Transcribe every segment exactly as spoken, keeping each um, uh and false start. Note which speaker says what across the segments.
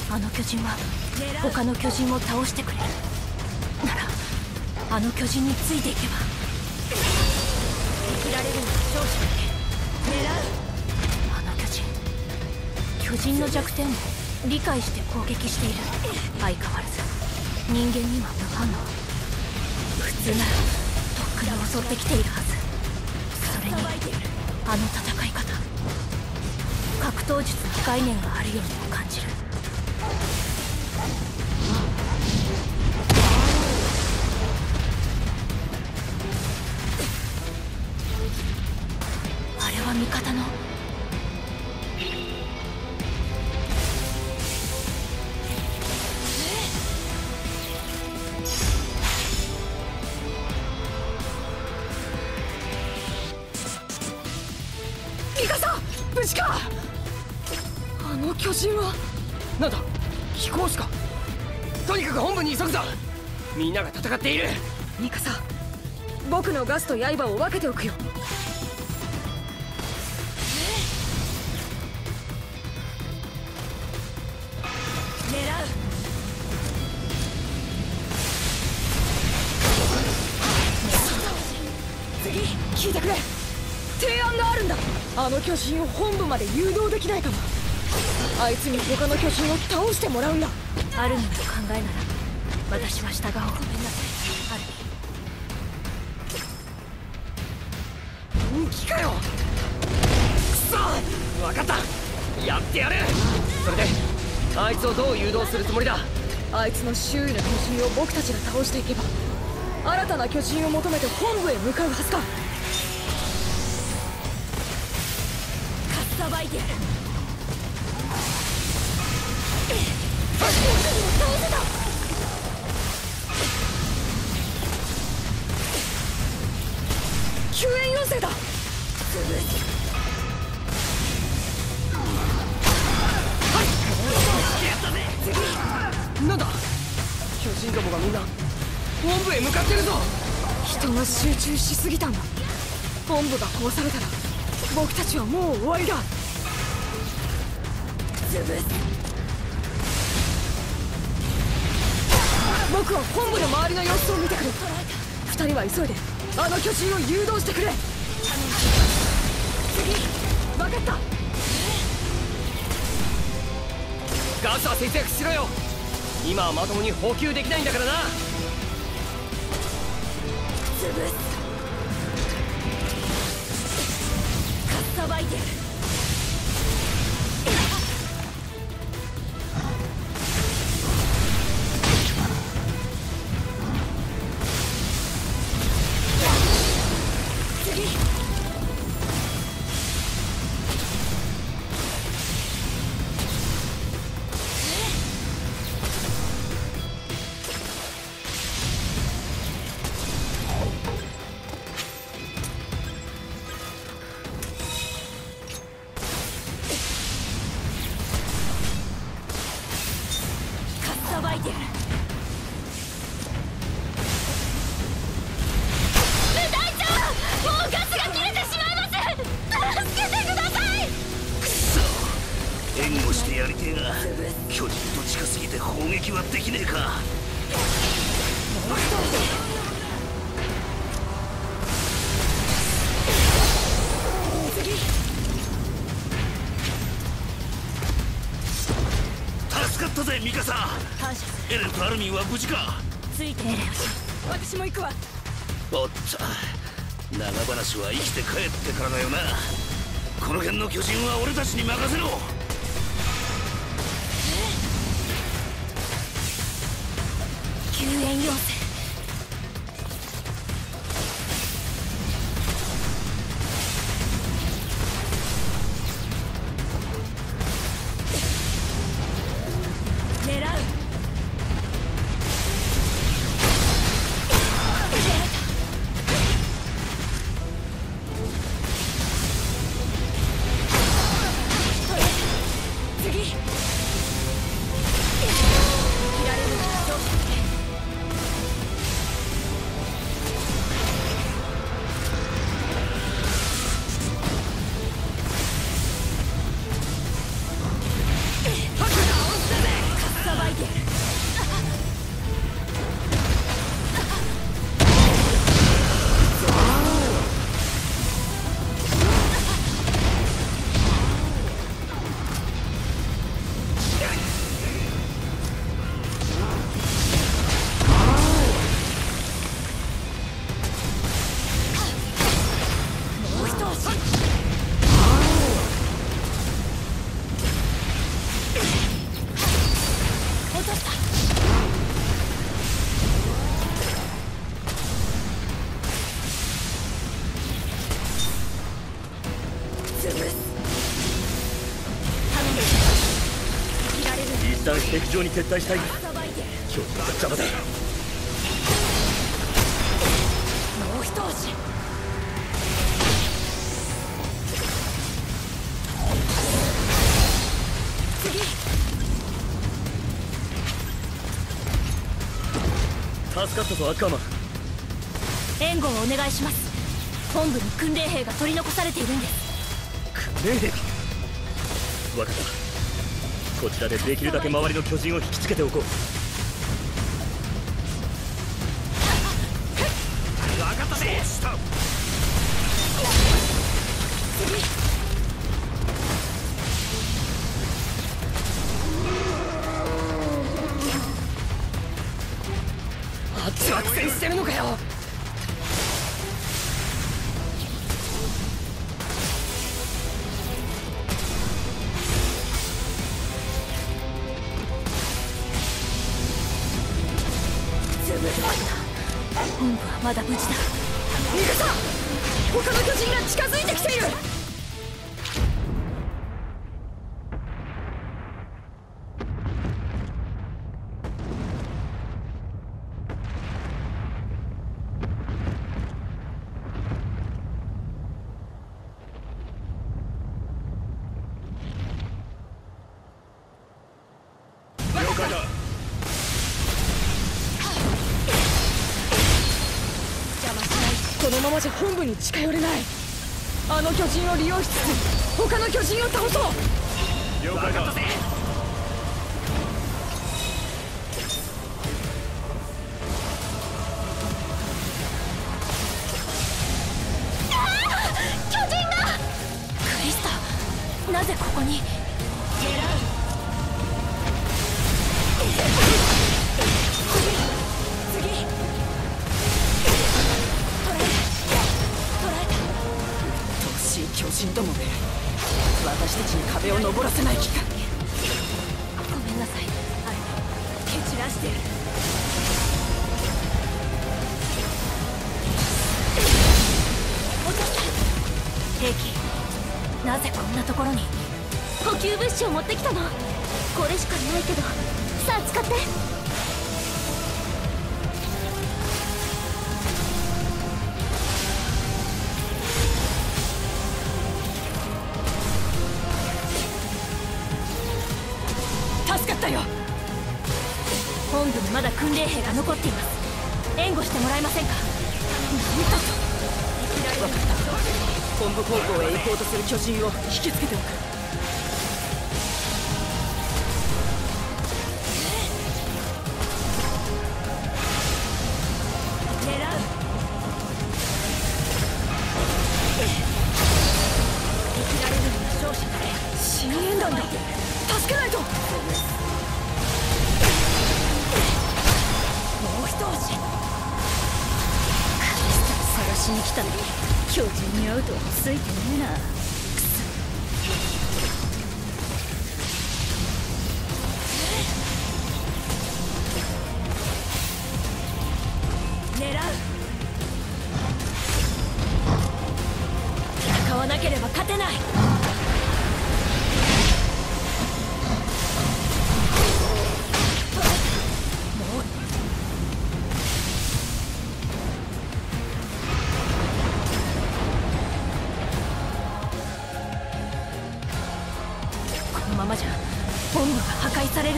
Speaker 1: あの巨人は他の巨人を倒してくれるなら、あの巨人についていけば生きられるのは少子だけ。狙う。あの巨人、巨人の弱点を理解して攻撃している。相変わらず人間には無反応。普通ならとっくに襲ってきているはず。それにあの戦い方、格闘術の概念があるようにも感じる。あれは味方のミカサ、無事か。あの巨人は
Speaker 2: なんだ、飛行士か。とにかく本部に急ぐぞ。みんなが戦っている。
Speaker 1: ミカサ、僕のガスと刃を分けておくよ。狙う。次、聞いてくれ。提案があるんだ。あの巨人を本部まで誘導できないかも。あいつに他の巨人を倒してもらうんだ。アルミの考えなら私は従おう。ごめんなさい、アルミ。
Speaker 2: 本気かよ。くそ、分かった、やってやる。それであいつをどう誘導するつもりだ。
Speaker 1: あいつの周囲の巨人を僕たちが倒していけば、新たな巨人を求めて本部へ向かうはずか。かっさばいてやる。倒せた。救援要請だ。
Speaker 2: なんだ、巨人どもがみんな本部へ向かってるぞ。
Speaker 1: 人が集中しすぎたんだ。本部が壊されたら僕たちはもう終わりだ。潰す。僕は本部の周りの様子を見てくる。二人は急いであの巨人を誘導してくれ。次、分かった。
Speaker 2: ガスは節約しろよ。今はまともに補給できないんだからな。
Speaker 1: 潰す。かっさばいてる。
Speaker 3: 巨人と近すぎて砲撃はできねえか。助かったぜミカサ。エレンとアルミンは無事か。
Speaker 1: ついてエレン、私も行くわ。
Speaker 3: おっと、長話は生きて帰ってからだよな。この辺の巨人は俺たちに任せろ。
Speaker 1: 救援要請。狙う。次。切られるのは少しだけ。か
Speaker 2: 旦壁上に撤退したいが巨人が邪魔だ。
Speaker 1: もう一押し。次。
Speaker 2: 助かったぞアッカーマン。
Speaker 1: 援護をお願いします。本部に訓練兵が取り残されているんです。
Speaker 2: 訓練兵か。分かった。こちらでできるだけ周りの巨人を引きつけておこう。
Speaker 3: 分かったぜ。
Speaker 2: あっちは苦戦してるのかよ。
Speaker 1: 本部はまだ無事だ。
Speaker 2: 逃げた。他の巨人が近づいてきている。了解だ。
Speaker 4: このままじゃ本部に近寄れない。あの巨人を利用しつつ他の巨人を倒そう。
Speaker 3: 了解だ。
Speaker 1: 巨人が。クリスタ、なぜここに。
Speaker 4: 巨人どもめ、私たちに壁を登らせない気か。
Speaker 1: ごめんなさい。あれ蹴散らしてる。落とした。兵器、なぜこんなところに。補給物資を持ってきたの。これしかないけど、さあ使って。本部にまだ訓練兵が残っています。援護してもらえませんか。
Speaker 4: なんだと。分かった。本部方向へ行こうとする巨人を引きつけておく。
Speaker 1: 狙う。生きられるのが勝者だね。
Speaker 4: 深淵弾だ。助けないと。
Speaker 1: 探しに来たのに巨人に会うとはついてねえな。くそ。狙う。戦わなければ勝てない。このままじゃ本部が破壊される。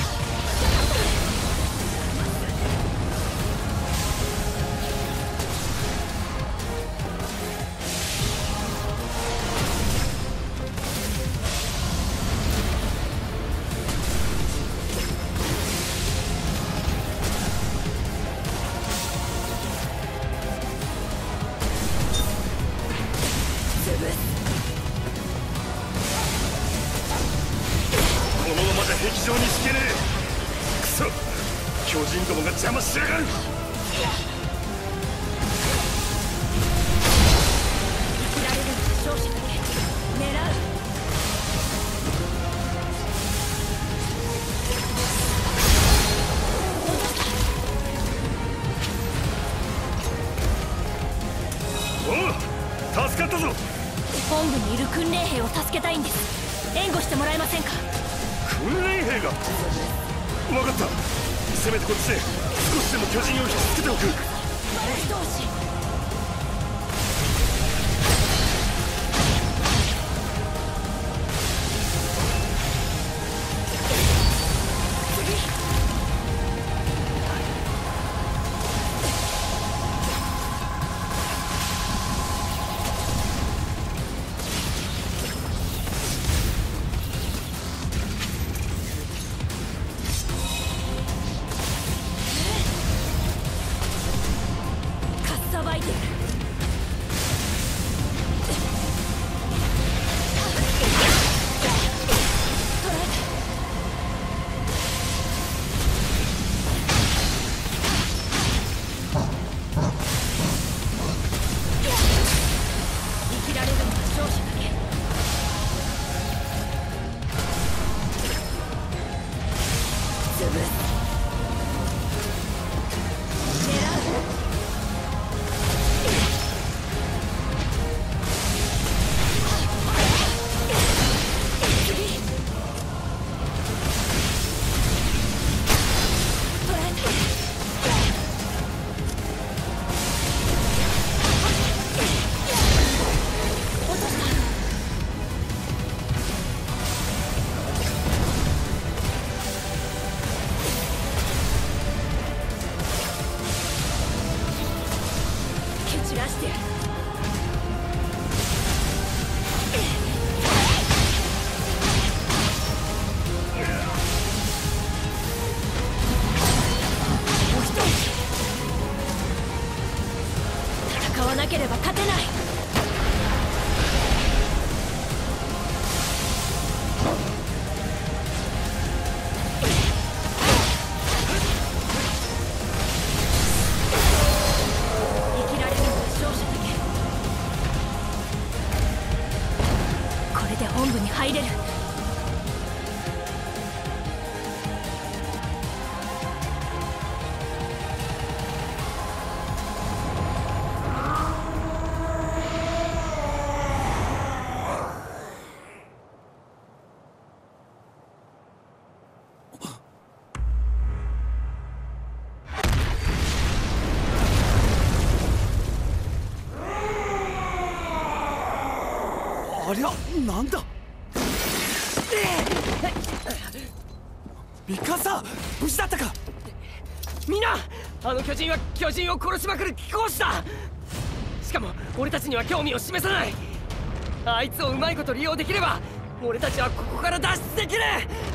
Speaker 3: このままじゃ壁上に引けねえ。クソ、巨人どもが邪魔しやがる。
Speaker 1: 生きられるのが勝者だけ。狙う。
Speaker 3: おう、助かったぞ。
Speaker 1: 本部にいる訓練兵を助けたいんです。援護してもらえませんか。
Speaker 3: 訓練兵が分かった。せめてこっちで少しでも巨人を引きつけておく。
Speaker 1: マルチ同士。さばいてる。生きられるのは勝者だけ。潰す。散らしてやる。もう一人。戦わなければ勝てない。これで本部に入れる。
Speaker 3: ありゃ、なんだ。ミカサ、無事だったか。
Speaker 2: みんな、あの巨人は巨人を殺しまくる貴公子だ。しかも俺たちには興味を示さない。あいつをうまいこと利用できれば俺たちはここから脱出できる。